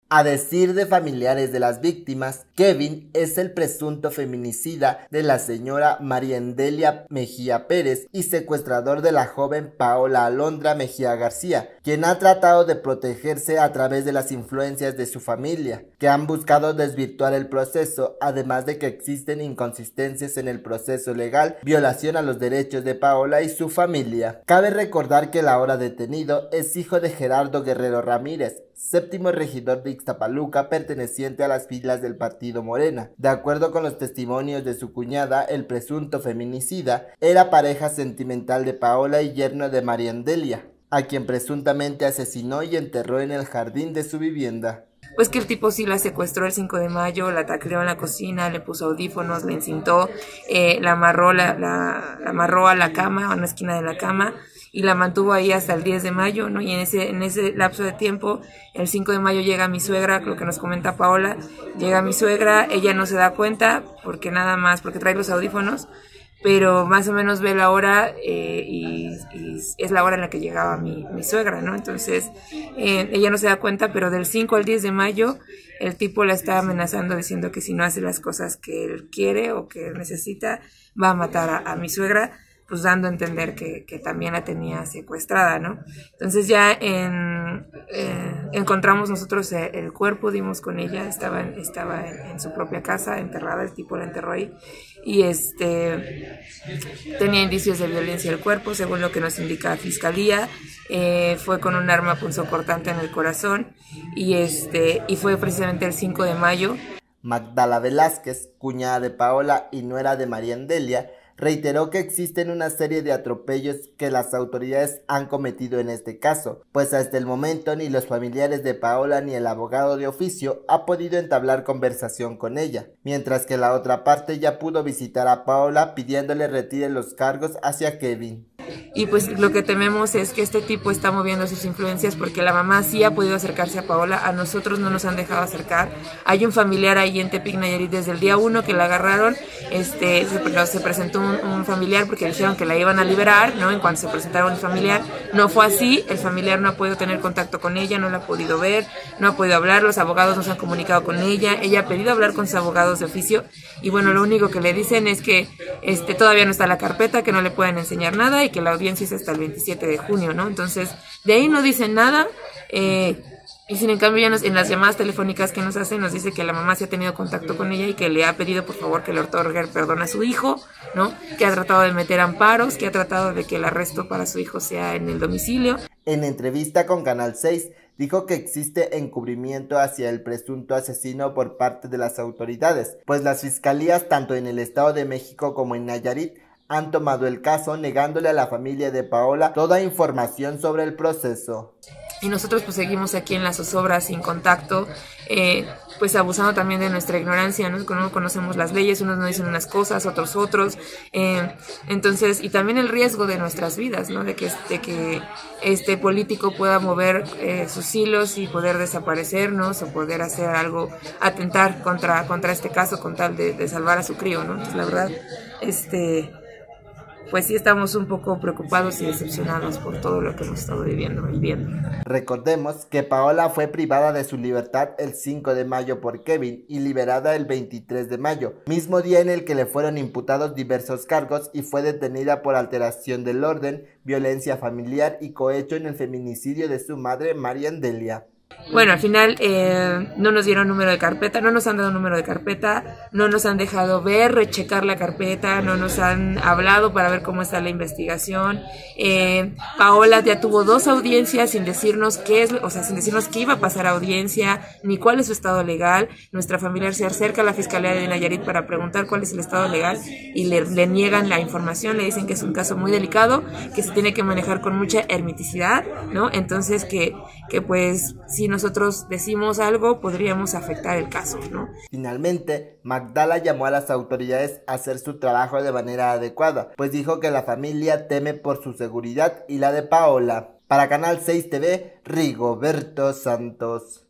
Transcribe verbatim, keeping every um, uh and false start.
A decir de familiares de las víctimas, Kevin es el presunto feminicida de la señora María Endelia Mejía Pérez y secuestrador de la joven Paola Alondra Mejía García, quien ha tratado de protegerse a través de las influencias de su familia, que han buscado desvirtuar el proceso, además de que existen inconsistencias en el proceso legal, violación a los derechos de Paola y su familia. Cabe recordar que el ahora detenido es hijo de Gerardo Guerrero Ramírez, séptimo regidor de Ixtapaluca, perteneciente a las filas del partido Morena. De acuerdo con los testimonios de su cuñada, el presunto feminicida era pareja sentimental de Paola y yerno de María Endelia, a quien presuntamente asesinó y enterró en el jardín de su vivienda. Pues que el tipo sí la secuestró el cinco de mayo, la tacleó en la cocina, le puso audífonos, la encintó, eh, la amarró la, la, la amarró a la cama, a una esquina de la cama, y la mantuvo ahí hasta el diez de mayo, ¿no? Y en ese, en ese lapso de tiempo, el cinco de mayo llega mi suegra, lo que nos comenta Paola, llega mi suegra, ella no se da cuenta, porque nada más, porque trae los audífonos, pero más o menos ve la hora eh, y, y es la hora en la que llegaba mi, mi suegra, ¿no? Entonces, eh, ella no se da cuenta, pero del cinco al diez de mayo, el tipo la está amenazando diciendo que si no hace las cosas que él quiere o que necesita, va a matar a, a mi suegra, pues dando a entender que, que también la tenía secuestrada, ¿no? Entonces ya en, eh, encontramos nosotros el, el cuerpo, dimos con ella, estaba, estaba en, en su propia casa, enterrada, el tipo la enterró ahí, y este tenía indicios de violencia del cuerpo, según lo que nos indica la fiscalía, eh, fue con un arma punzocortante en el corazón, y, este, y fue precisamente el cinco de mayo. Magdala Velázquez, cuñada de Paola y nuera de María Endelia, reiteró que existen una serie de atropellos que las autoridades han cometido en este caso, pues hasta el momento ni los familiares de Paola ni el abogado de oficio ha podido entablar conversación con ella, mientras que la otra parte ya pudo visitar a Paola pidiéndole retire los cargos hacia Kevin. Y pues lo que tememos es que este tipo está moviendo sus influencias, porque la mamá sí ha podido acercarse a Paola, a nosotros no nos han dejado acercar. Hay un familiar ahí en Tepic, Nayarit, desde el día uno que la agarraron, este, se, se presentó un, un familiar porque dijeron que la iban a liberar, ¿no? En cuanto se presentaron el familiar, no fue así, el familiar no ha podido tener contacto con ella, no la ha podido ver, no ha podido hablar, los abogados no se han comunicado con ella, ella ha pedido hablar con sus abogados de oficio, y bueno, lo único que le dicen es que este, todavía no está la carpeta, que no le pueden enseñar nada y que la audiencia es hasta el veintisiete de junio, ¿no? Entonces, de ahí no dicen nada, eh, y sin en cambio ya nos, en las llamadas telefónicas que nos hacen nos dice que la mamá sí ha tenido contacto con ella y que le ha pedido por favor que le otorgue el perdón a su hijo, ¿no? Que ha tratado de meter amparos, que ha tratado de que el arresto para su hijo sea en el domicilio. En entrevista con Canal seis, dijo que existe encubrimiento hacia el presunto asesino por parte de las autoridades, pues las fiscalías tanto en el Estado de México como en Nayarit han tomado el caso, negándole a la familia de Paola toda información sobre el proceso. Y nosotros pues seguimos aquí en las zozobras sin contacto, eh, pues abusando también de nuestra ignorancia, ¿no? No conocemos las leyes, unos nos dicen unas cosas, otros otros, eh, entonces, y también el riesgo de nuestras vidas, ¿no? De que, de que este político pueda mover eh, sus hilos y poder desaparecernos o poder hacer algo, atentar contra, contra este caso con tal de, de salvar a su crío, ¿no? Entonces, la verdad, este... pues sí estamos un poco preocupados y decepcionados por todo lo que hemos estado viviendo y viendo. Recordemos que Paola fue privada de su libertad el cinco de mayo por Kevin y liberada el veintitrés de mayo, mismo día en el que le fueron imputados diversos cargos y fue detenida por alteración del orden, violencia familiar y cohecho en el feminicidio de su madre María Endelia. Bueno, al final eh, no nos dieron número de carpeta, no nos han dado número de carpeta, no nos han dejado ver, rechecar la carpeta, no nos han hablado para ver cómo está la investigación. Eh, Paola ya tuvo dos audiencias sin decirnos qué es, o sea, sin decirnos qué iba a pasar a audiencia, ni cuál es su estado legal. Nuestra familiar se acerca a la Fiscalía de Nayarit para preguntar cuál es el estado legal y le, le niegan la información, le dicen que es un caso muy delicado, que se tiene que manejar con mucha hermeticidad, ¿no? Entonces que, que pues si nosotros decimos algo podríamos afectar el caso, ¿no? Finalmente, Magdala llamó a las autoridades a hacer su trabajo de manera adecuada, pues dijo que la familia teme por su seguridad y la de Paola. Para Canal seis T V, Rigoberto Santos.